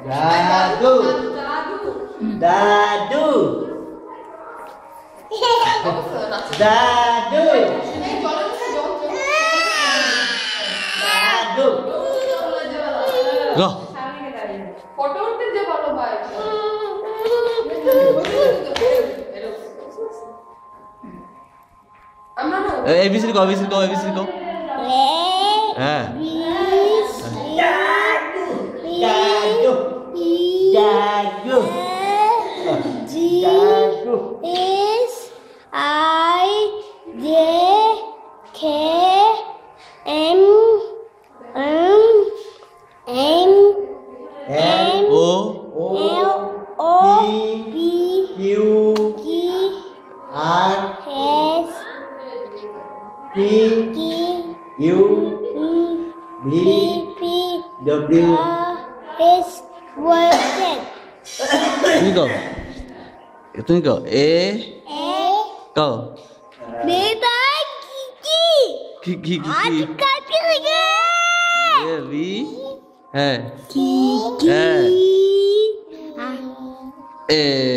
Dadu. Dadu. Dadu. Dadu. Go. Photo উঠতে যে ভালো ভাই আমরা না ABC go. হ্যাঁ Dadu. Dadu. G is I J K M O L O P Q Q R S T T U V P W S Y Z তুমি কও A A কও Beta Kiki কি आज काटी लगे A B হ্যাঁ Kiki A